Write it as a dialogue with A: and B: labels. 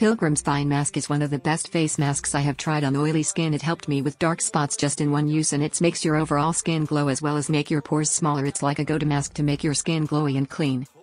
A: Pilgrim's Fine Mask is one of the best face masks I have tried on oily skin. It helped me with dark spots just in one use, and it makes your overall skin glow as well as make your pores smaller. It's like a go-to mask to make your skin glowy and clean.